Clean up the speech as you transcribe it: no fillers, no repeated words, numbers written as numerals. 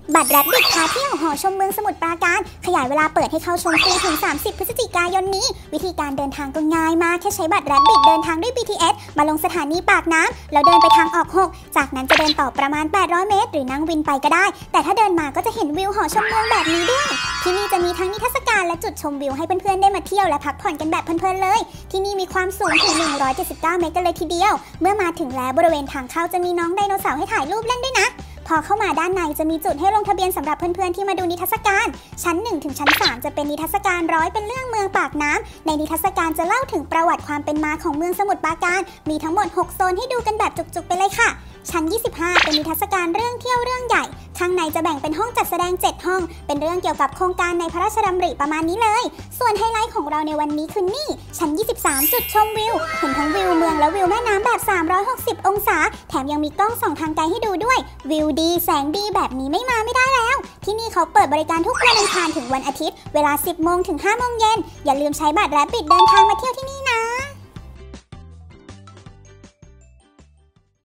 บัตรแรปบิทพาเที่ยวหอชมเมืองสมุทรปราการขยายเวลาเปิดให้เข้าชมฟรีถึง30 พฤศจิกายนนี้วิธีการเดินทางก็ง่ายมากแค่ใช้บัตรแรปบิทเดินทางด้วย BTS มาลงสถานีปากน้ำแล้วเดินไปทางออก6จากนั้นจะเดินต่อประมาณ800 เมตรหรือนั่งวินไปก็ได้แต่ถ้าเดินมาก็จะเห็นวิวหอชมเมืองแบบนี้ด้วยที่นี่จะมีทั้งนิทรรศการและจุดชมวิวให้เพื่อนๆได้มาเที่ยวและพักผ่อนกันแบบเพลินๆเลยที่นี่มีความสูงถึง179 เมตรกันเลยทีเดียวเมื่อมาถึงแล้วบริเวณทางเข้าจะมีน้องไดโนเสาร์ให้ถ่ายรูปเล่นด้วยนะพอเข้ามาด้านในจะมีจุดให้ลงทะเบียนสำหรับเพื่อนๆที่มาดูนิทรรศการชั้น1ถึงชั้น3จะเป็นนิทรรศการร้อยเป็นเรื่องเมืองปากน้ำในนิทรรศการจะเล่าถึงประวัติความเป็นมาของเมืองสมุทรปราการมีทั้งหมด6โซนให้ดูกันแบบจุกๆไปเลยค่ะชั้น25เป็นนิทรรศการเรื่องเที่ยวเรื่องใหญ่ข้างในจะแบ่งเป็นห้องจัดแสดง7ห้องเป็นเรื่องเกี่ยวกับโครงการในพระราชดำริประมาณนี้เลยส่วนไฮไลท์ของเราในวันนี้คือนี่ชั้น23จุดชมวิวเห็นทั้งวิวเมืองและวิวแม่น้ำแบบ360องศาแถมยังมีกล้องส่องทางไกลให้ดูด้วยวิวดีแสงดีแบบนี้ไม่มาไม่ได้แล้วที่นี่เขาเปิดบริการทุกวันอังคารถึงวันอาทิตย์เวลา 10 โมงถึง 5 โมงเย็นอย่าลืมใช้บัตรแรปบิทเดินทางมาเที่ยวที่นี่